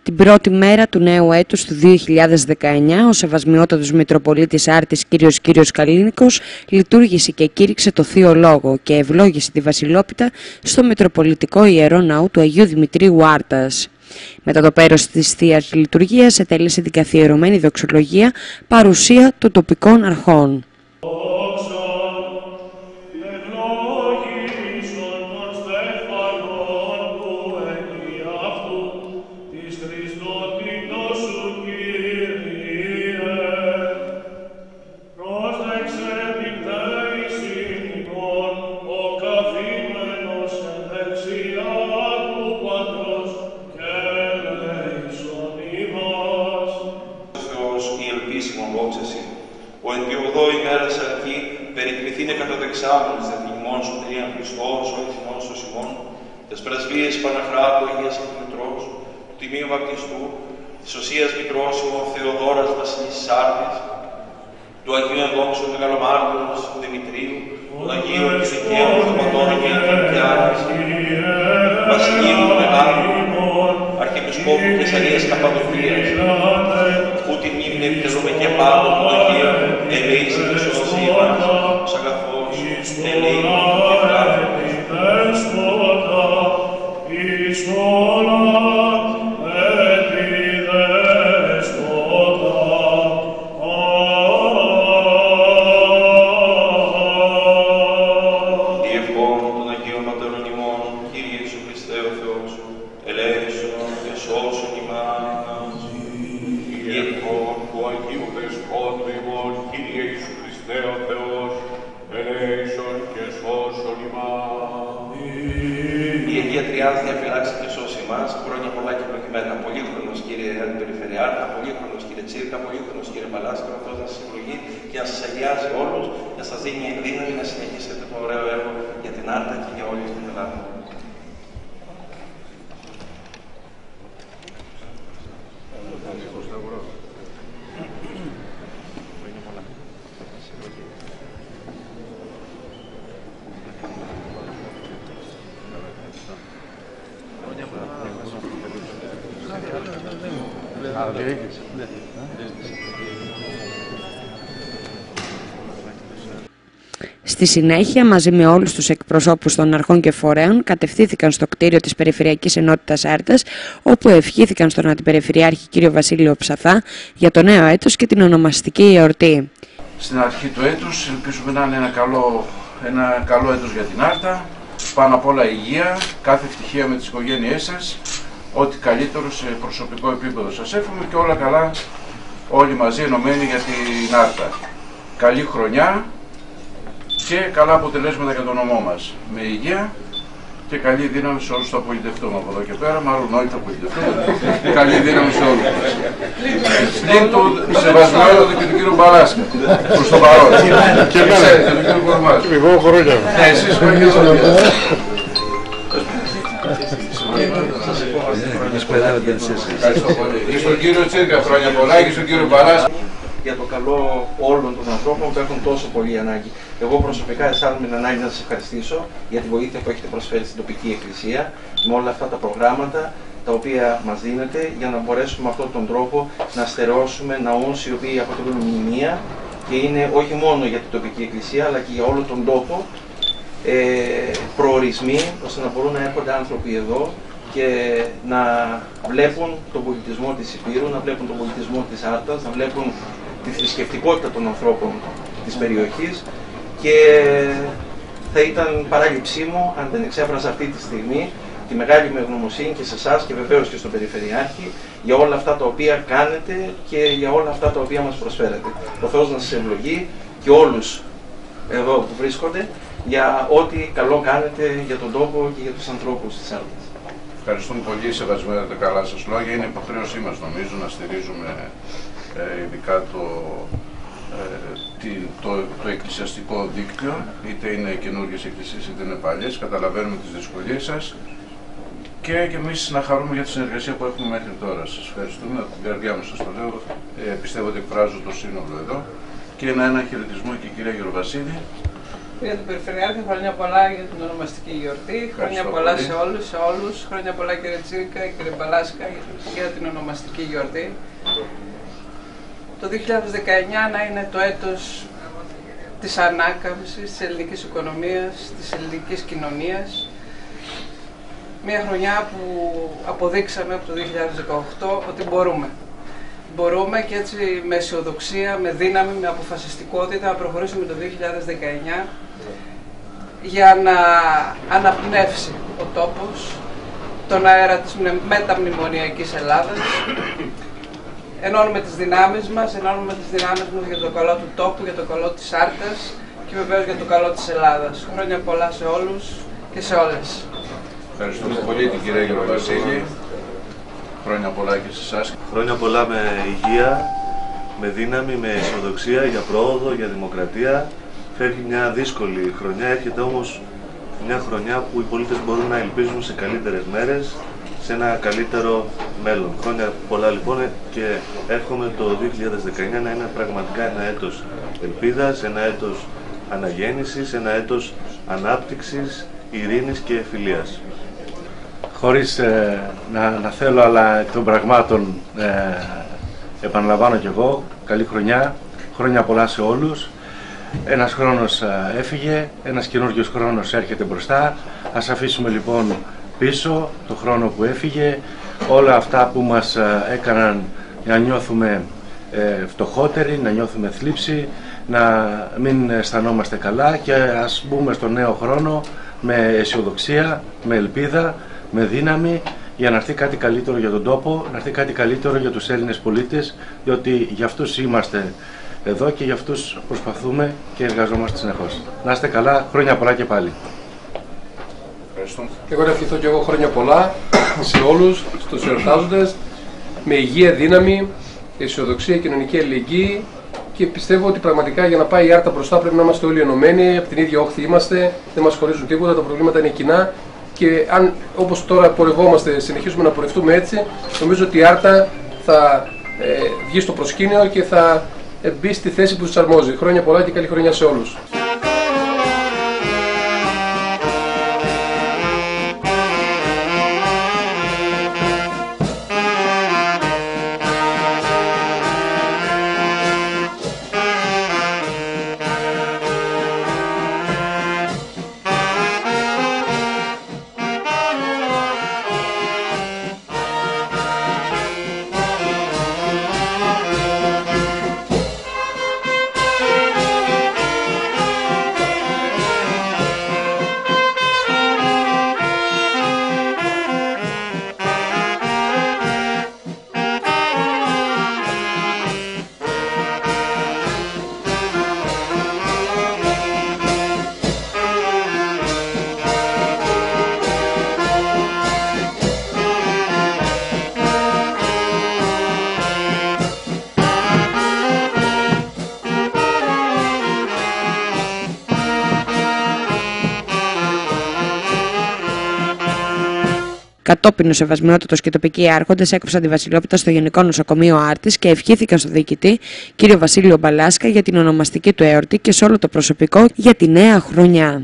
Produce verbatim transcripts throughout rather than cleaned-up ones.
Την πρώτη μέρα του νέου έτους του δύο χιλιάδες δεκαεννιά, ο Σεβασμιότατος Μητροπολίτης Άρτης Κύριος Κύριος Καλίνικος λειτουργήσε και κήρυξε το Θείο Λόγο και ευλόγησε τη Βασιλόπιτα στο Μητροπολιτικό Ιερό Ναού του Αγίου Δημητρίου Άρτας. Μετά το πέρας της Θείας Λειτουργίας ετέλεσε την καθιερωμένη δοξολογία παρουσία των τοπικών αρχών. Ο εν διοδό ημέρας αρχή περικληθήνε κατά δεξάμενος δε θυμών σου τρίαν Χριστός, ο εθιμός ο Σιμών, τες πρεσβείες Παναχράτου Αγίας Αντιμητρός, του Τιμίου Βαπτιστού, της Οσίας Μητρός ο Θεοδόρας Βασιλής Σάρτης, του Αγίου Ενδόξου Μεγαλομάρτυρος Δημητρίου, του Αγίου Ελισικαίου Θεοδόρου Γεωργιάδης, Βασιλείου Μεγάλου, Αρχιεπισκόπου Θεσσαλίας Καπαδοκίας, που την μνήμη επιτελούμε και πάνω του Αγίου, ελέησε και σώση ημάς, ως αγαθός, ελέη και πλάτος. Διευχών των Αγίων Πατέρων ημών, Κύριε Ιησού Χριστέ ο Θεός, ελέησον και σώσον ημάς. Διευχών του Αγίου Δεσπότου ημών, Κύριε Ιησού Χριστέ ο Θεός, ελέησον και σώσον ημάς. Η Αγία Τριάδα διαφυλάξει και σώσει ημάς, χρόνια πολλά και προκειμένα. Πολύχρονος Κύριε Αντιπεριφερειάρχα, πολύχρονος Κύριε Τσίρκα, πολύχρονος Κύριε Παλάσκαρο, αυτός να σας συλλογεί και να σας αγιάζει όλους, να σας δίνει δύναμη να συνεχίσετε το ωραίο έργο για την Άρτα και για όλη την Ελλάδα. Στη συνέχεια, μαζί με όλους τους εκπροσώπους των αρχών και φορέων, κατευθύνθηκαν στο κτίριο της Περιφερειακής Ενότητας Άρτας, όπου ευχήθηκαν στον Αντιπεριφερειάρχη κύριο Βασίλειο Ψαθά για το νέο έτος και την ονομαστική εορτή. Στην αρχή του έτους ελπίζουμε να είναι ένα καλό, ένα καλό έτος για την Άρτα, πάνω απ' όλα υγεία, κάθε ευτυχία με τις οικογένειές σας, ό,τι καλύτερο σε προσωπικό επίπεδο σας εύχομαι και όλα καλά όλοι μαζί ενωμένοι για την Άρτα. Καλή χρονιά και καλά αποτελέσματα για τον νομό μας. Με υγεία και καλή δύναμη σε όλους που θα απολυτευτούμε από εδώ και πέρα, μάλλον όλοι θα απολυτευτούμε. Καλή δύναμη σε όλους μας. Συν του Σεβασμιότατο και του κύριου Μπαλάσκα, προς το παρόν. Και ξέρετε, τον κύριο Κορμάς. Εγώ χρόνια. Ναι, εσείς χρόνια. Ευχαριστώ πολύ. Και στον κύριο Τσίρκα χρόνια πολλά και στον κύριο Μπαλάσκα. Για το καλό όλων των ανθρώπων που έχουν τόσο πολύ ανάγκη. Εγώ προσωπικά αισθάνομαι την ανάγκη να σας ευχαριστήσω για τη βοήθεια που έχετε προσφέρει στην τοπική εκκλησία με όλα αυτά τα προγράμματα τα οποία μας δίνετε για να μπορέσουμε με αυτόν τον τρόπο να στερεώσουμε ναούς οι οποίοι αποτελούν μνημεία και είναι όχι μόνο για την τοπική εκκλησία αλλά και για όλο τον τόπο ε, προορισμοί ώστε να μπορούν να έρχονται άνθρωποι εδώ και να βλέπουν τον πολιτισμό της Υπήρου, να βλέπουν τον πολιτισμό της Άρτας, να βλέπουν τη θρησκευτικότητα των ανθρώπων της περιοχής και θα ήταν παράληψή μου αν δεν εξέφρασα αυτή τη στιγμή τη μεγάλη μου ευγνωμοσύνη και σε εσάς και βεβαίως και στον Περιφερειάρχη για όλα αυτά τα οποία κάνετε και για όλα αυτά τα οποία μας προσφέρετε. Ο Θεός να σας ευλογεί και όλους εδώ που βρίσκονται για ό,τι καλό κάνετε για τον τόπο και για τους ανθρώπους της Άρτας. Ευχαριστούμε πολύ, Σεβασμιότατα, τα καλά σας λόγια. Είναι υποχρέωσή μας, νομίζω, να στηρίζουμε ε, ειδικά το, ε, το, το εκκλησιαστικό δίκτυο, είτε είναι καινούργιες εκκλησίες είτε είναι παλιές. Καταλαβαίνουμε τις δυσκολίες σας και, και εμείς να χαρούμε για τη συνεργασία που έχουμε μέχρι τώρα. Σας ευχαριστούμε, από την καρδιά μου σας το λέω. Ε, πιστεύω ότι εκφράζω το σύνολο εδώ. Και ένα, ένα χαιρετισμό και η κυρία Γεροβασίλη, Κύριε του Περιφερειάρχη, χρόνια πολλά για την ονομαστική γιορτή. Χρόνια πολλά σε όλους, σε όλους. Χρόνια πολλά κύριε Τσίρικα, κύριε Μπαλάσκα για την ονομαστική γιορτή. Το δύο χιλιάδες δεκαεννιά να είναι το έτος της ανάκαμψης της ελληνικής οικονομίας, της ελληνικής κοινωνίας. Μια χρονιά που αποδείξαμε από το δύο χιλιάδες δεκαοκτώ ότι μπορούμε. Μπορούμε και έτσι με αισιοδοξία, με δύναμη, με αποφασιστικότητα να προχωρήσουμε το δύο χιλιάδες δεκαεννιά για να αναπνεύσει ο τόπος τον αέρα της μεταμνημονιακής Ελλάδας. Ενώνουμε τις δυνάμεις μας, ενώνουμε τις δυνάμεις μας για το καλό του τόπου, για το καλό της Άρτας και βεβαίως για το καλό της Ελλάδας. Χρόνια πολλά σε όλους και σε όλες. Ευχαριστούμε πολύ την κυρία Γεροβασίλη. Χρόνια πολλά και σε εσάς. Χρόνια πολλά με υγεία, με δύναμη, με αισιοδοξία για πρόοδο, για δημοκρατία. Φεύγει μια δύσκολη χρονιά, έρχεται όμως μια χρονιά που οι πολίτες μπορούν να ελπίζουν σε καλύτερες μέρες, σε ένα καλύτερο μέλλον. Χρόνια πολλά λοιπόν και εύχομαι το δύο χιλιάδες δεκαεννιά να είναι πραγματικά ένα έτος ελπίδας, ένα έτος αναγέννησης, ένα έτος ανάπτυξης, ειρήνης και φιλίας. Χωρίς ε, να, να θέλω, αλλά εκ των πραγμάτων ε, επαναλαμβάνω κι εγώ, καλή χρονιά, χρόνια πολλά σε όλους. Ένας χρόνος ε, έφυγε, ένας καινούριος χρόνος έρχεται μπροστά. Ας αφήσουμε λοιπόν πίσω το χρόνο που έφυγε, όλα αυτά που μας ε, έκαναν να νιώθουμε ε, φτωχότεροι, να νιώθουμε θλίψη, να μην αισθανόμαστε καλά και ας μπούμε στο νέο χρόνο με αισιοδοξία, με ελπίδα, με δύναμη για να έρθει κάτι καλύτερο για τον τόπο, να έρθει κάτι καλύτερο για τους Έλληνες πολίτες, διότι για αυτούς είμαστε εδώ και για αυτούς προσπαθούμε και εργαζόμαστε συνεχώς. Να είστε καλά, χρόνια πολλά και πάλι. Ευχαριστώ. Και εγώ να ευχηθώ και εγώ χρόνια πολλά σε όλους, στους εορτάζοντες, με υγεία, δύναμη, αισιοδοξία, κοινωνική αλληλεγγύη και πιστεύω ότι πραγματικά για να πάει η Άρτα μπροστά πρέπει να είμαστε όλοι ενωμένοι, από την ίδια όχθη είμαστε, δεν μας χωρίζουν τίποτα, τα προβλήματα είναι κοινά. Και αν όπως τώρα πορευόμαστε, συνεχίζουμε να πορευτούμε έτσι, νομίζω ότι η Άρτα θα ε, βγει στο προσκήνιο και θα ε, μπει στη θέση που της αρμόζει. Χρόνια πολλά και καλή χρονιά σε όλους. Κατόπιν, ο Σεβασμιότατος και οι τοπικοί άρχοντες έκοψαν τη Βασιλόπιτα στο Γενικό Νοσοκομείο Άρτης και ευχήθηκαν στον διοικητή κύριο Βασίλειο Μπαλάσκα για την ονομαστική του εορτή και σε όλο το προσωπικό για τη νέα χρονιά.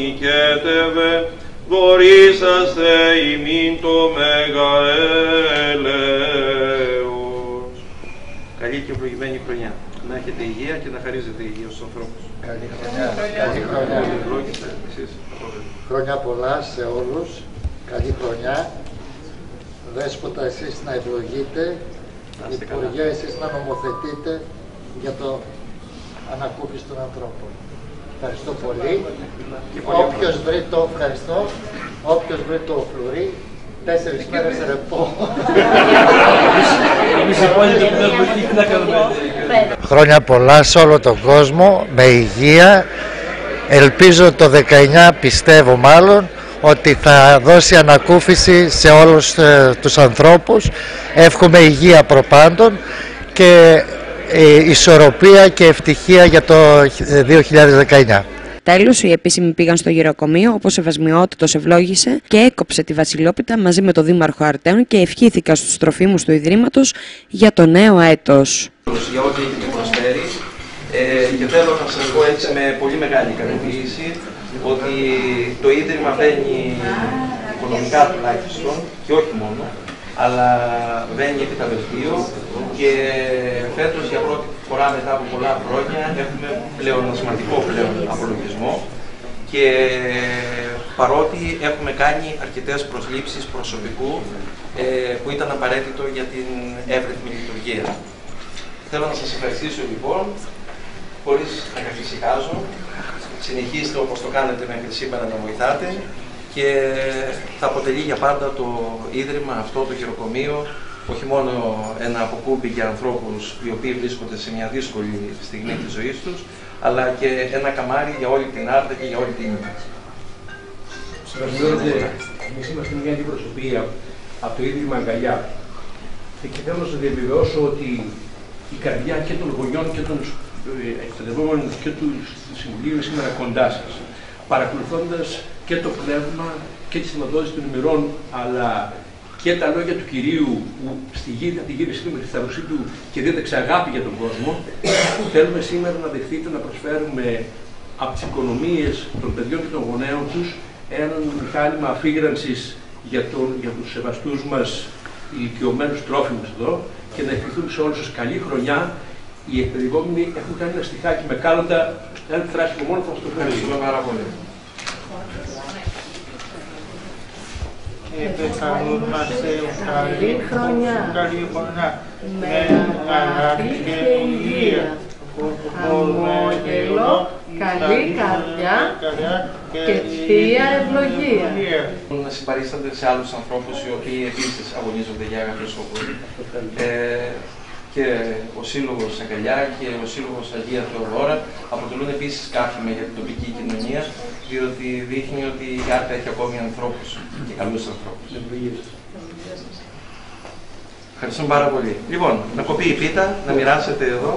Καλή και ευλογημένη χρονιά. Να έχετε υγεία και να χαρίζετε υγεία στους ανθρώπους. Καλή χρονιά. Καλή χρονιά. Χρόνια πολλά σε όλους. Καλή χρονιά. Δέσποτα εσείς να ευλογείτε, Υπουργέ εσείς να νομοθετείτε για το ανακούφιση των ανθρώπων. Ευχαριστώ πολύ. Όποιος βρει το ευχαριστώ, όποιος βρει το φλουρί, τέσσερις μέρες ρεπό. Χρόνια πολλά σε όλο τον κόσμο, με υγεία. Ελπίζω το δεκαεννιά, πιστεύω μάλλον, ότι θα δώσει ανακούφιση σε όλους ε, τους ανθρώπους. Εύχομαι υγεία προπάντων και ε, ισορροπία και ευτυχία για το δύο χιλιάδες δεκαεννιά. Τέλος, οι επίσημοι πήγαν στο γεροκομείο, όπως ο Σεβασμιότατος ευλόγησε και έκοψε τη Βασιλόπιτα μαζί με τον Δήμαρχο Αρτέων και ευχήθηκαν στους τροφίμους του Ιδρύματος για το νέο έτος. Για ό,τι έχετε προσφέρει, ε, Ε, και θέλω να σας πω έτσι με πολύ μεγάλη ικανοποίηση ότι το Ίδρυμα βαίνει οικονομικά τουλάχιστον, και όχι μόνο, αλλά βαίνει επί τα βελτίο και φέτος για πρώτη φορά μετά από πολλά χρόνια έχουμε πλεονασματικό πλέον απολογισμό και παρότι έχουμε κάνει αρκετές προσλήψεις προσωπικού ε, που ήταν απαραίτητο για την εύρυθμη λειτουργία. Θέλω να σας ευχαριστήσω λοιπόν, χωρίς να καθησυχάζω, συνεχίστε όπως το κάνετε μέχρι σήμερα να βοηθάτε και θα αποτελεί για πάντα το Ίδρυμα αυτό, το χειροκομείο, όχι μόνο ένα αποκούμπι για ανθρώπους οι οποίοι βρίσκονται σε μια δύσκολη στιγμή της ζωής τους, αλλά και ένα καμάρι για όλη την Άρτα και για όλη την Ήμου. Συγχαρητήρια, εμείς είμαστε μια αντιπροσωπεία από το Ίδρυμα Αγκαλιά και θέλω να σας διαβεβαιώσω ότι η καρδιά και των γονιών και των εκπαιδευόμενων και του Συμβουλίου είναι σήμερα κοντά σας, παρακολουθώντας και το πνεύμα και τη σηματοδότηση των ημερών, αλλά και τα λόγια του Κυρίου που στη γη θα τη γύρισε με τη θαρροσή του και δίδαξε αγάπη για τον κόσμο. Θέλουμε σήμερα να δεχτείτε να προσφέρουμε από τις οικονομίες των παιδιών και των γονέων τους ένα μηχάνημα αφήγρανσης για, τον, για τους σεβαστούς μας ηλικιωμένους τρόφιμους εδώ και να ευχηθούμε σε όλους σας καλή χρονιά. Οι εκπαιδευόμενοι έχουν κάνει ένα στιχάκι με κάλαντα, ένα θράσιμο μόνο, θα σας το ευχαριστούμε πάρα πολύ. Καλή χρονιά, με αγάπη και υγεία, χαμόγελο, καλή καρδιά και θεία ευλογία. Να συμπαρίστανται σε άλλους ανθρώπους οι οποίοι επίσης αγωνίζονται για αγάπη σκοπό. Και ο Σύλλογος Αγκαλιά και ο Σύλλογος Αγία Θεοδώρα αποτελούν επίσης κάφημα για την τοπική κοινωνία, διότι δείχνει ότι η Άρτα έχει ακόμη ανθρώπους και καλούς ανθρώπους. Ευχαριστούμε πάρα πολύ. Λοιπόν, να κοπεί η πίτα, να μοιράσετε εδώ.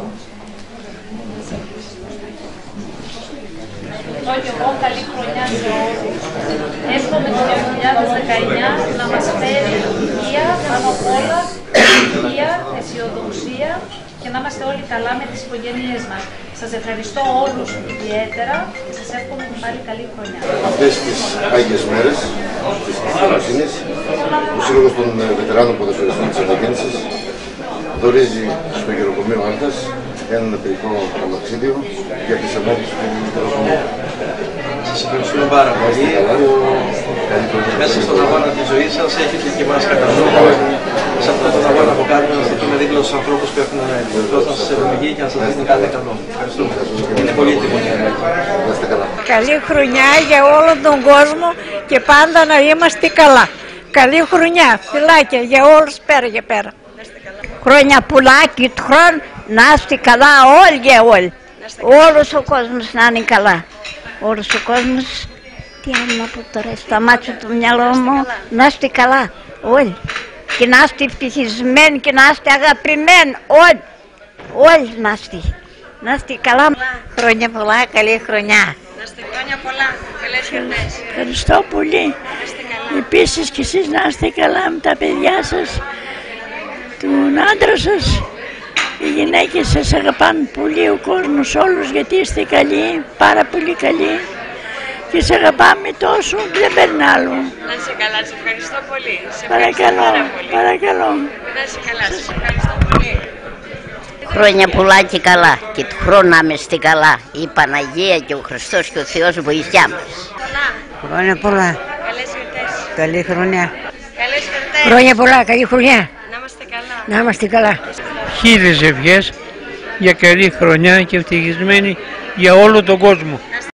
Ευχαριστώ και εγώ, καλή χρονιά σε όλους. Εύχομαι το δύο χιλιάδες δεκαεννιά να μας φέρει υγεία, πάνω απ' όλα, υγεία, αισιοδοξία και να είμαστε όλοι καλά με τις οικογένειές μας. Σας ευχαριστώ όλους ιδιαίτερα και σας εύχομαι πάλι καλή χρονιά. Αυτές τις Άγιες μέρες της Χριστιανοσύνης, ο Σύλλογος των Βετεράνων Ποδοσφαιριστών της Αναγέννησης δωρίζει στο γεροκομείο Άρτας ένα νεπρικό αμαξίδιο για τις ανάγκες του γεροκομείου. Σας ευχαριστούμε πάρα πολύ. Μέσα στον αγώνα της ζωής σας έχετε και μας κατά νου. Σε αυτόν τον αγώνα που κάνουμε να σταθούμε δίπλα στους ανθρώπους που έχουν ανάγκη. Θέλω να σας ευλογεί και να σας δίνει κάθε καλό. Ευχαριστούμε. Είναι πολύ τιμή. Καλή χρονιά για όλο τον κόσμο και πάντα να είμαστε καλά. Καλή χρονιά, φιλάκια για όλους πέρα και πέρα. Χρόνια πολλά και του χρόνου να είστε καλά όλοι και όλοι. Όλος ο κόσμος να είναι καλά. Όλος ο κόσμος, τι άλλο να πω τώρα, σταμάτησε το μυαλό μου, να είστε καλά όλοι. Και να είστε ευτυχισμένοι και να είστε αγαπημένοι όλοι. Όλοι να είστε. Να είστε καλά. Χρόνια πολλά, καλή χρονιά. Να είστε χρόνια πολλά, καλές γιορτές. Ευχαριστώ πολύ. Επίσης και εσείς να είστε καλά με τα παιδιά σας, τον άντρα σας. Οι γυναίκες σας αγαπάνε πολύ, ο κόσμος όλους, γιατί είστε καλοί, πάρα πολύ καλοί. Και σας αγαπάμε τόσο, δεν παίρνει άλλο. Να είσαι καλά, σε ευχαριστώ πολύ. Σε παρακαλώ, πάρα πολύ. παρακαλώ. Να είσαι καλά, σας ευχαριστώ πολύ. Χρόνια πολλά και καλά και του χρόνου να είμαστε καλά. Η Παναγία και ο Χριστός και ο Θεός βοηθιά μας. Πολλά. Χρόνια πολλά. Καλές γιορτές. Καλή χρονιά. Καλές γιορτές. Χρόνια πολλά, καλή χρονιά. Να είμαστε καλά. Να είμαστε καλά. Χίλιες ευχές για καλή χρονιά και ευτυχισμένη για όλο τον κόσμο.